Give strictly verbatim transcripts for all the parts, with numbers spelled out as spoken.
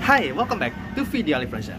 Hai, welcome back to Video Alifreza.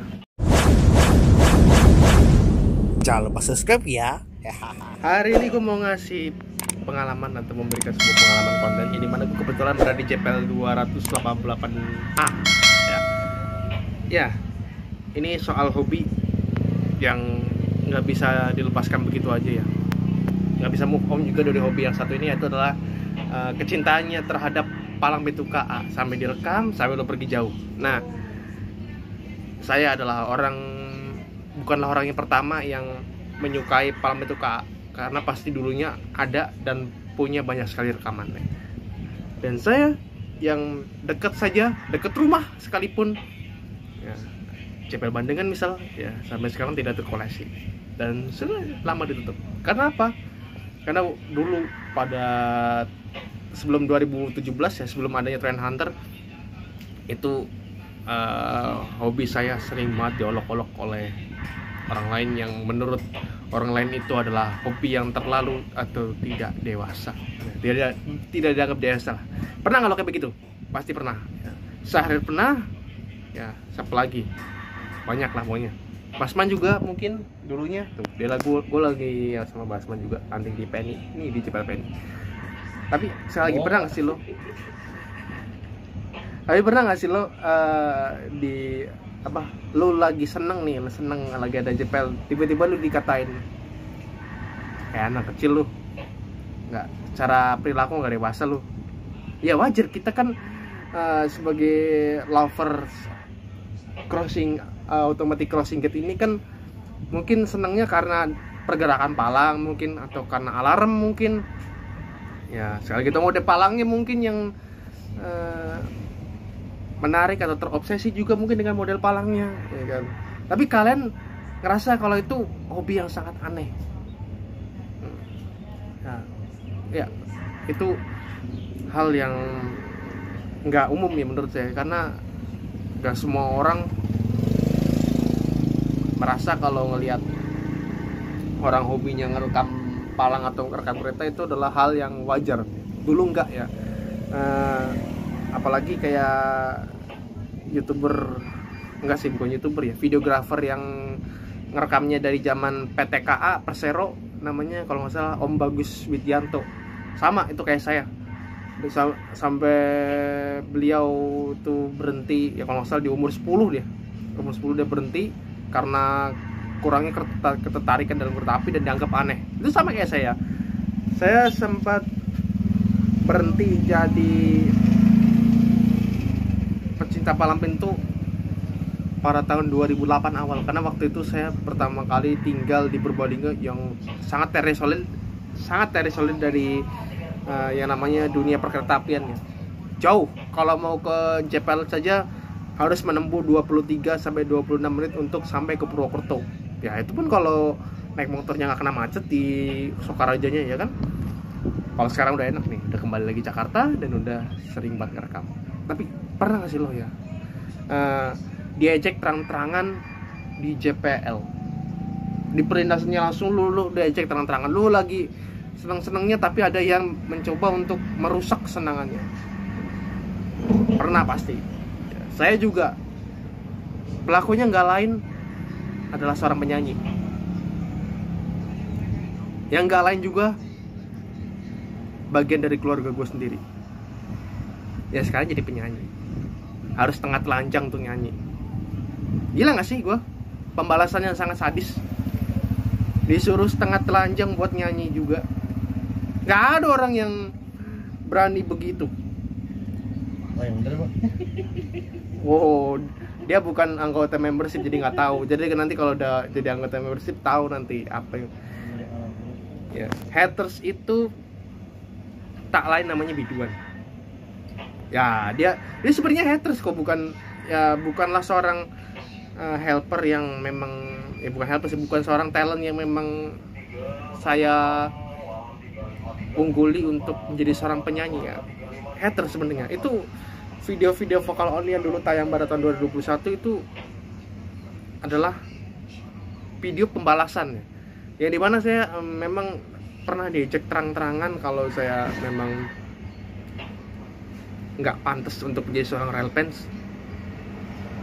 Jangan lupa subscribe ya. Hari ini gue mau ngasih pengalaman atau memberikan sebuah pengalaman konten ini mana gue kebetulan berada di J P L dua delapan delapan A. Ya, ya ini soal hobi yang nggak bisa dilepaskan begitu aja ya. Nggak bisa move on juga dari hobi yang satu ini, yaitu adalah uh, kecintaannya terhadap palang pintu K A sampai direkam sampai lo pergi jauh. Nah, saya adalah orang bukanlah orang yang pertama yang menyukai palang pintu K A, karena pasti dulunya ada dan punya banyak sekali rekamannya. Dan saya yang dekat saja, dekat rumah sekalipun, ya, J P L Bandengan misal, ya sampai sekarang tidak terkoleksi dan sudah lama ditutup. Karena apa? Karena dulu pada sebelum dua ribu tujuh belas ya, sebelum adanya Trend Hunter itu uh, hobi saya sering banget diolok-olok oleh orang lain yang menurut orang lain itu adalah hobi yang terlalu atau tidak dewasa. Tidak tidak dianggap dewasa. Pernah nggak lo kayak begitu? Pasti pernah. Ya. Syahrir pernah. Ya, siapa lagi? Banyak lah pokoknya. Basman juga mungkin dulunya. Tuh, dia lagu gue lagi ya sama Basman juga, tanding di Penny. Nih di J P L Penny. Tapi saya lagi pernah nggak sih lo? Tapi pernah nggak sih lo uh, di apa? Lo lagi seneng nih, lo seneng lagi ada J P L, tiba-tiba lo dikatain kayak anak kecil lo, nggak, cara perilaku nggak dewasa lo. Ya wajar, kita kan uh, sebagai lover crossing uh, automatic crossing gate ini kan mungkin senengnya karena pergerakan palang mungkin, atau karena alarm mungkin. Ya, sekali kita mode palangnya mungkin yang uh, menarik atau terobsesi juga mungkin dengan model palangnya, ya kan. Tapi kalian ngerasa kalau itu hobi yang sangat aneh. Nah, ya itu hal yang nggak umum ya menurut saya, karena nggak semua orang merasa kalau ngelihat orang hobinya ngerekam palang atau rekam kereta itu adalah hal yang wajar. Dulu enggak ya, uh, apalagi kayak youtuber, enggak sih bukan youtuber ya, videografer yang ngerekamnya dari zaman P T K A Persero, namanya kalau nggak salah Om Bagus Widianto. Sama itu kayak saya, sampai beliau tuh berhenti ya kalau nggak salah di umur sepuluh dia umur sepuluh dia berhenti karena kurangnya ketertarikan dalam kereta api dan dianggap aneh. Itu sama kayak saya. Saya sempat berhenti jadi pecinta palang pintu pada tahun dua ribu delapan awal, karena waktu itu saya pertama kali tinggal di Purbalingga yang sangat terisolir, sangat terisolir dari uh, yang namanya dunia perkeretaapian ya. Jauh, kalau mau ke J P L saja harus menempuh dua puluh tiga sampai dua puluh enam menit untuk sampai ke Purwokerto. Ya itu pun kalau naik motornya nggak kena macet di Sokarajanya ya kan. Kalau sekarang udah enak nih, udah kembali lagi Jakarta dan udah sering banget ngerekam. Tapi pernah nggak sih lo ya uh, diejek terang-terangan di J P L, di perlintasannya langsung lu lu diejek terang-terangan, lu lagi seneng-senengnya tapi ada yang mencoba untuk merusak kesenangannya. Pernah pasti. Ya, saya juga. Pelakunya nggak lain adalah seorang penyanyi. Yang nggak lain juga bagian dari keluarga gue sendiri. Ya sekarang jadi penyanyi, harus tengah telanjang tuh nyanyi. Gila nggak sih gue? Pembalasannya sangat sadis. Disuruh setengah telanjang buat nyanyi juga. Nggak ada orang yang berani begitu. Oh yang bener Pak. Wow, dia bukan anggota membership jadi nggak tahu. Jadi nanti kalau udah jadi anggota membership tahu nanti apa yang ya. Haters itu tak lain namanya biduan. Ya dia dia sebenarnya haters kok, bukan ya bukanlah seorang uh, helper yang memang ya bukan helper sih, bukan seorang talent yang memang saya ungguli untuk menjadi seorang penyanyi ya. Haters sebenarnya itu video-video vokal only yang dulu tayang pada tahun dua ribu dua puluh satu itu adalah video pembalasan ya. Yang dimana saya um, memang pernah diejek terang-terangan kalau saya memang nggak pantas untuk menjadi seorang real fans.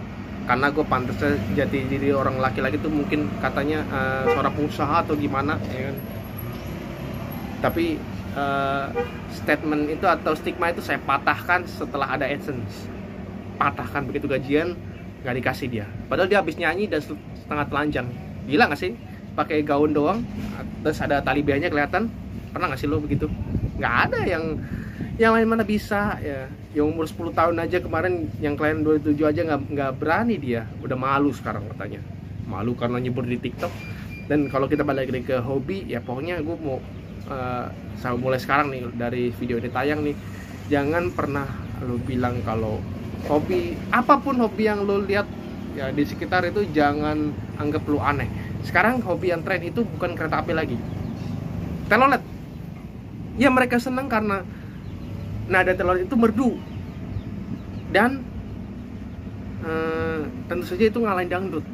karena gue pantasnya jadi diri orang laki-laki tuh mungkin katanya uh, seorang pengusaha atau gimana ya kan. Tapi uh, statement itu atau stigma itu saya patahkan setelah ada AdSense. Patahkan, begitu gajian nggak dikasih dia, padahal dia habis nyanyi dan setengah telanjang. Gila nggak sih, pakai gaun doang terus ada tali beanya kelihatan? Pernah nggak sih lo begitu? Nggak ada. Yang yang lain mana bisa ya, yang umur sepuluh tahun aja kemarin, yang klien dua puluh tujuh aja nggak nggak berani, dia udah malu sekarang katanya, malu karena nyebur di TikTok. Dan kalau kita balik lagi ke hobi ya, pokoknya gue mau uh, saya mulai sekarang nih dari video ini tayang nih, jangan pernah lo bilang kalau hobi, apapun hobi yang lo lihat ya di sekitar itu, jangan anggap lo aneh. Sekarang hobi yang tren itu bukan kereta api lagi, telolet. Ya mereka senang karena nada telolet itu merdu, dan eh, tentu saja itu ngalahin dangdut.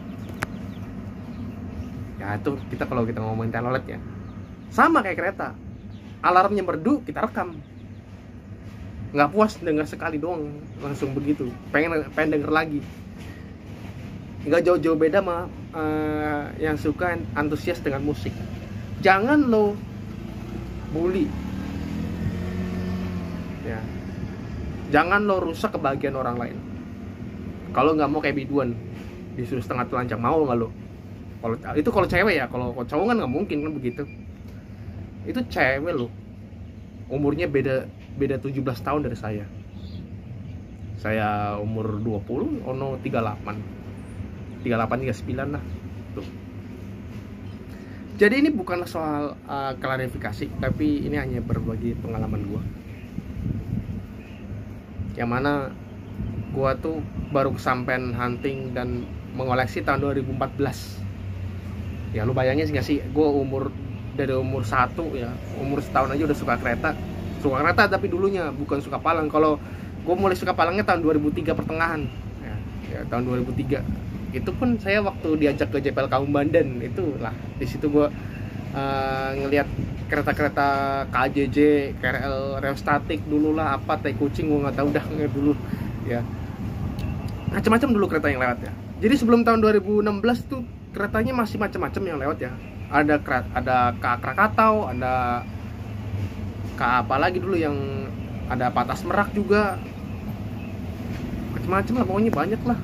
Ya itu kita kalau kita ngomongin telolet ya, sama kayak kereta, alarmnya merdu kita rekam. Nggak puas dengar sekali doang langsung begitu, pengen pengen denger lagi. Nggak jauh-jauh beda sama uh, yang suka antusias dengan musik. Jangan lo bully ya, jangan lo rusak kebahagiaan orang lain. Kalau nggak mau kayak biduan disuruh setengah telanjang, mau nggak lo? Kalau itu kalau cewek ya, kalau cowok kan nggak mungkin kan begitu. Itu cewek lo, umurnya beda beda tujuh belas tahun dari saya. Saya umur dua puluh, ono tiga puluh delapan. tiga puluh delapan tiga puluh sembilan lah. Tuh. Jadi ini bukan soal uh, klarifikasi, tapi ini hanya berbagi pengalaman gua. Yang mana gua tuh baru kesampean hunting dan mengoleksi tahun dua ribu empat belas. Ya lu bayangin sih gak sih, gua umur dari umur satu ya, umur setahun aja udah suka kereta. Suka kereta tapi dulunya bukan suka palang. Kalau gue mulai suka palangnya tahun dua ribu tiga pertengahan ya, ya tahun dua ribu tiga. Itu pun saya waktu diajak ke J P L Kaum Bandan, itu lah di situ gue uh, ngelihat kereta-kereta K J J, K R L Reostatik dulu lah, apa tai kucing gue nggak tahu dah dulu ya, macam-macam dulu kereta yang lewat ya. Jadi sebelum tahun dua ribu enam belas tuh keretanya masih macam-macam yang lewat ya. Ada ada K Krakatau, ada K apa lagi dulu yang ada Patas Merak juga, macam-macam lah pokoknya, banyak lah.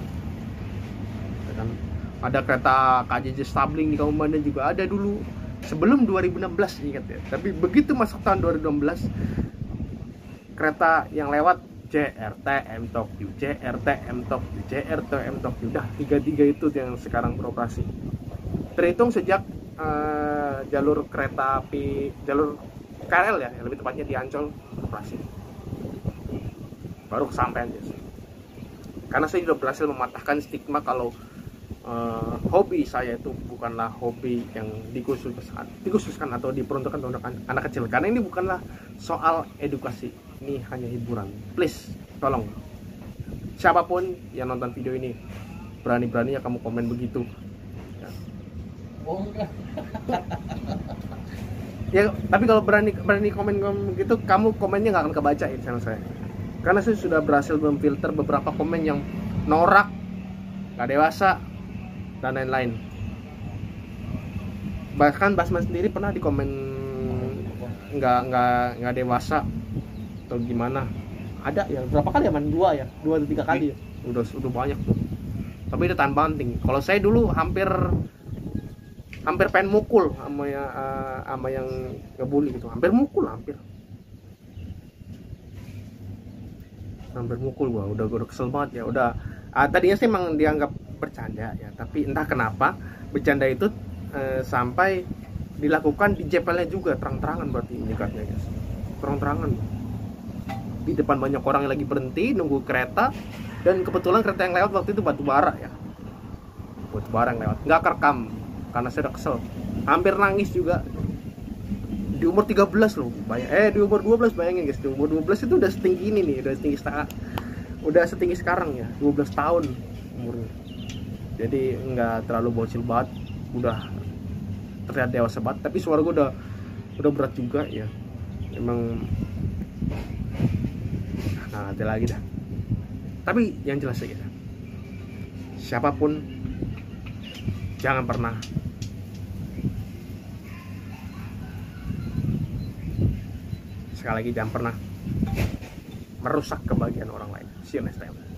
Ada kereta K J J Stabling di Kaum Bandan juga ada dulu sebelum dua ribu enam belas, ingat ya. Tapi begitu masuk tahun dua ribu enam belas, kereta yang lewat J R T M Tokyo, J R T M Tokyo, J R T M Tokyo, udah tiga-tiga itu yang sekarang beroperasi. Terhitung sejak uh, jalur kereta api, jalur K R L ya, yang lebih tepatnya di Ancol beroperasi, baru kesampaian ya. Karena saya sudah berhasil mematahkan stigma kalau Uh, hobi saya itu bukanlah hobi yang dikhususkan, dikhususkan atau diperuntukkan untuk anak, anak kecil. Karena ini bukanlah soal edukasi, ini hanya hiburan. Please, tolong siapapun yang nonton video ini, berani-beraninya kamu komen begitu ya. Oh enggak. Ya, tapi kalau berani berani komen begitu, kamu komennya nggak akan kebaca ya channel saya. Karena saya sudah berhasil memfilter beberapa komen yang norak, nggak dewasa, dan lain-lain. Bahkan Basman sendiri pernah di komen nggak nggak nggak dewasa atau gimana, ada ya berapa kali ya, man? dua ya dua atau tiga kali ya, udah udah banyak tuh. Tapi itu tanpa penting. Kalau saya dulu hampir hampir pengen mukul sama ya uh, sama yang ngebully gitu, hampir mukul hampir hampir mukul gua, udah gua udah kesel banget ya. Udah uh, tadinya sih emang dianggap bercanda ya, tapi entah kenapa bercanda itu eh, sampai dilakukan di J P L-nya juga, terang-terangan berarti menyekatnya guys, terang-terangan di depan banyak orang yang lagi berhenti nunggu kereta, dan kebetulan kereta yang lewat waktu itu batu bara ya, batu bara yang lewat, nggak kerekam karena saya udah kesel, hampir nangis juga. Di umur tiga belas loh, bayang, eh di umur dua belas, bayangin guys, di umur dua belas itu udah setinggi ini nih, udah setinggi setengah, udah setinggi sekarang ya, dua belas tahun umurnya. Jadi nggak terlalu bocil banget, udah terlihat dewasa banget, tapi suara gue udah udah berat juga ya, emang. Nah, nanti lagi dah. Tapi yang jelas aja, siapapun jangan pernah sekali lagi jangan pernah merusak kebahagiaan orang lain. See you next time.